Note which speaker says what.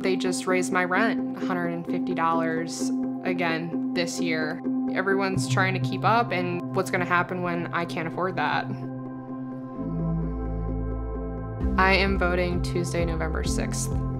Speaker 1: They just raised my rent $150 again this year. Everyone's trying to keep up, and what's going to happen when I can't afford that? I am voting Tuesday, November 6th.